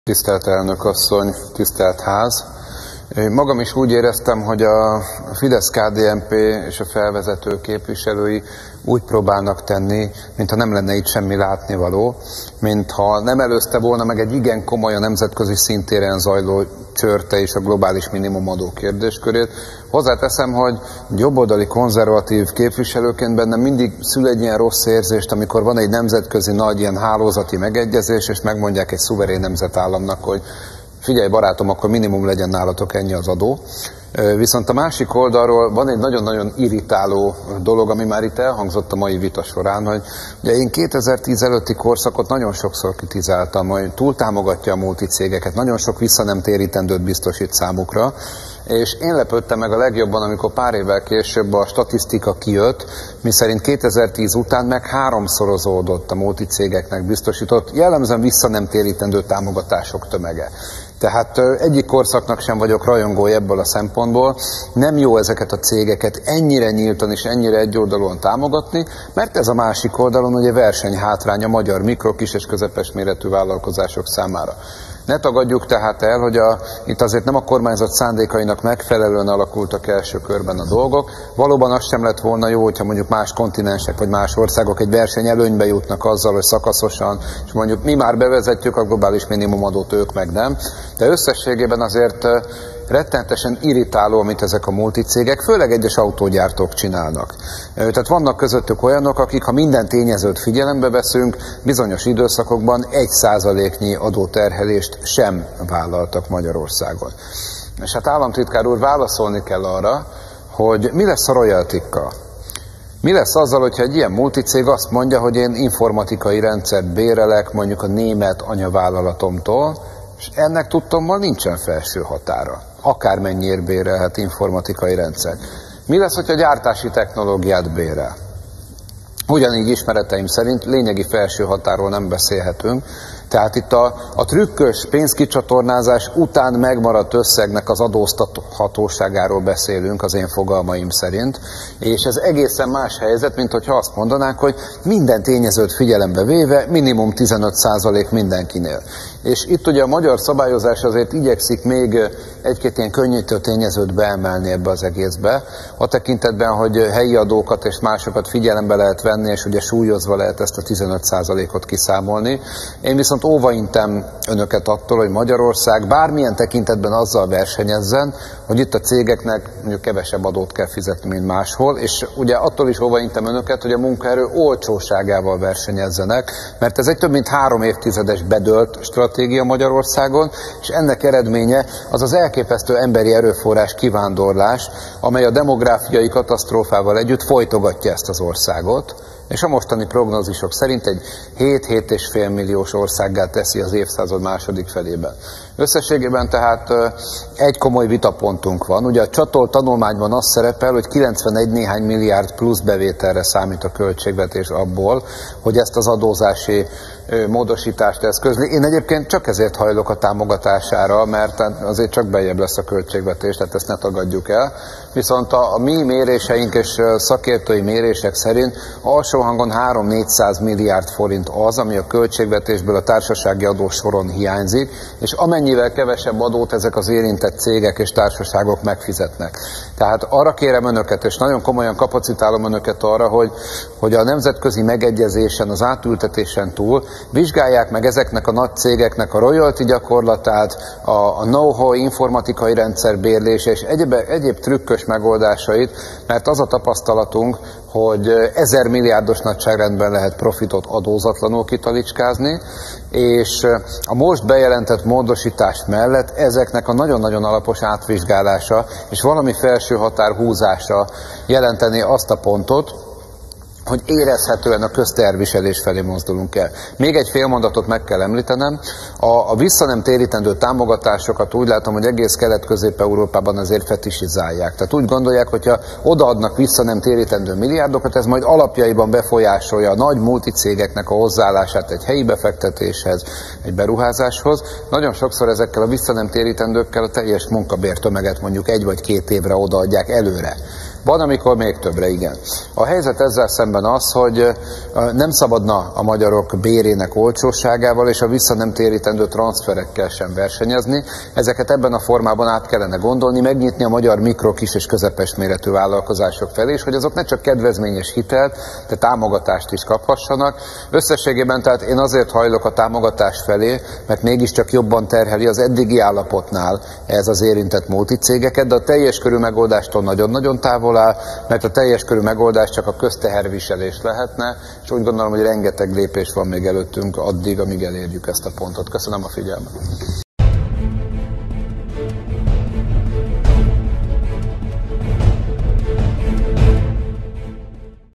Tisztelt elnök asszony, tisztelt ház! Magam is úgy éreztem, hogy a Fidesz-KDNP és a felvezető képviselői úgy próbálnak tenni, mintha nem lenne itt semmi látnivaló, mintha nem előzte volna meg egy igen komoly a nemzetközi szintéren zajló csörte és a globális minimumadó kérdéskörét. Hozzáteszem, hogy jobboldali konzervatív képviselőként bennem mindig szül egy ilyen rossz érzést, amikor van egy nemzetközi nagy ilyen hálózati megegyezés, és megmondják egy szuverén nemzetállamnak, hogy figyelj barátom, akkor minimum legyen nálatok ennyi az adó. Viszont a másik oldalról van egy nagyon-nagyon irritáló dolog, ami már itt elhangzott a mai vita során, hogy ugye én 2010 előtti korszakot nagyon sokszor kritizáltam, hogy túltámogatja a multicégeket, nagyon sok vissza nem térítendőt biztosít számukra, és én lepődtem meg a legjobban, amikor pár évvel később a statisztika kijött, miszerint 2010 után meg háromszorozódott a multicégeknek biztosított, jellemzően vissza nem térítendő támogatások tömege. Tehát egyik korszaknak sem vagyok rajongója ebből a szempontból, nem jó ezeket a cégeket ennyire nyíltan és ennyire egyoldalúan támogatni, mert ez a másik oldalon ugye versenyhátrány a magyar mikro, kis és közepes méretű vállalkozások számára. Ne tagadjuk tehát el, hogy itt azért nem a kormányzat szándékainak megfelelően alakultak első körben a dolgok. Valóban az sem lett volna jó, hogyha mondjuk más kontinensek vagy más országok egy versenyelőnybe jutnak azzal, hogy szakaszosan, és mondjuk mi már bevezetjük a globális minimumadót, ők meg nem. De összességében azért rettenetesen irritáló, amit ezek a multicégek, főleg egyes autógyártók csinálnak. Tehát vannak közöttük olyanok, akik, ha minden tényezőt figyelembe veszünk, bizonyos időszakokban 1%-nyi adóterhelést sem vállaltak Magyarországon. És hát államtitkár úr, válaszolni kell arra, hogy mi lesz a royaltikkal? Mi lesz azzal, hogyha egy ilyen multicég azt mondja, hogy én informatikai rendszert bérelek mondjuk a német anyavállalatomtól, és ennek tudtommal nincsen felső határa. Akármennyiért bérelhet informatikai rendszer. Mi lesz, hogyha gyártási technológiát bérel? Ugyanígy ismereteim szerint lényegi felső határól nem beszélhetünk, tehát itt a trükkös pénzkicsatornázás után megmaradt összegnek az adóztathatóságáról beszélünk az én fogalmaim szerint, és ez egészen más helyzet, mint hogyha azt mondanánk, hogy minden tényezőt figyelembe véve minimum 15% mindenkinél. És itt ugye a magyar szabályozás azért igyekszik még egy-két ilyen könnyítő tényezőt beemelni ebbe az egészbe, a tekintetben, hogy helyi adókat és másokat figyelembe lehet venni, és ugye súlyozva lehet ezt a 15%-ot kiszámolni. Én viszont óvaintem önöket attól, hogy Magyarország bármilyen tekintetben azzal versenyezzen, hogy itt a cégeknek mondjuk kevesebb adót kell fizetni, mint máshol, és ugye attól is óvaintem önöket, hogy a munkaerő olcsóságával versenyezzenek, mert ez egy több mint 3 évtizedes bedölt stratégia Magyarországon, és ennek eredménye az az elképesztő emberi erőforrás kivándorlás, amely a demográfiai katasztrófával együtt folytogatja ezt az országot, és a mostani prognózisok szerint egy 7-7,5 milliós országgá teszi az évszázad második felében. Összességében tehát egy komoly vitapontunk van. Ugye a csatolt tanulmányban az szerepel, hogy 91 néhány milliárd plusz bevételre számít a költségvetés abból, hogy ezt az adózási módosítást eszközli. Én egyébként csak ezért hajlok a támogatására, mert azért csak beljebb lesz a költségvetés, tehát ezt ne tagadjuk el. Viszont a mi méréseink és szakértői mérések szerint alsó hangon 3-400 milliárd forint az, ami a költségvetésből a társasági adósoron hiányzik, és amennyivel kevesebb adót ezek az érintett cégek és társaságok megfizetnek. Tehát arra kérem önöket, és nagyon komolyan kapacitálom önöket arra, hogy a nemzetközi megegyezésen, az átültetésen túl vizsgálják meg ezeknek a nagy cégeknek a royalty gyakorlatát, a know-how informatikai rendszerbérlés és egyéb trükkös megoldásait, mert az a tapasztalatunk, hogy 1000 milliárdos nagyságrendben lehet profitot adózatlanul kitalicskázni, és a most bejelentett módosítás mellett ezeknek a nagyon-nagyon alapos átvizsgálása és valami felső határ húzása jelenteni azt a pontot, hogy érezhetően a közterviselés felé mozdulunk el. Még egy fél mondatot meg kell említenem. A vissza nem térítendő támogatásokat úgy látom, hogy egész Kelet-Közép-Európában azért fetisizálják. Tehát úgy gondolják, hogyha odaadnak vissza nem térítendő milliárdokat, ez majd alapjaiban befolyásolja a nagy multicégeknek a hozzáállását egy helyi befektetéshez, egy beruházáshoz. Nagyon sokszor ezekkel a vissza nem térítendőkkel a teljes munkabértömeget mondjuk 1 vagy 2 évre odaadják előre. Van, amikor még többre, igen. A helyzet ezzel szemben az, hogy nem szabadna a magyarok bérének olcsóságával és a vissza nem térítendő transferekkel sem versenyezni. Ezeket ebben a formában át kellene gondolni, megnyitni a magyar mikro, kis és közepes méretű vállalkozások felé, és hogy azok ne csak kedvezményes hitelt, de támogatást is kaphassanak. Összességében tehát én azért hajlok a támogatás felé, mert mégiscsak jobban terheli az eddigi állapotnál ez az érintett multicégeket, de a teljes körű megoldástól nagyon-nagyon távol áll, mert a teljes körű megoldás csak a közteherviselés lehetne, és úgy gondolom, hogy rengeteg lépés van még előttünk addig, amíg elérjük ezt a pontot. Köszönöm a figyelmet!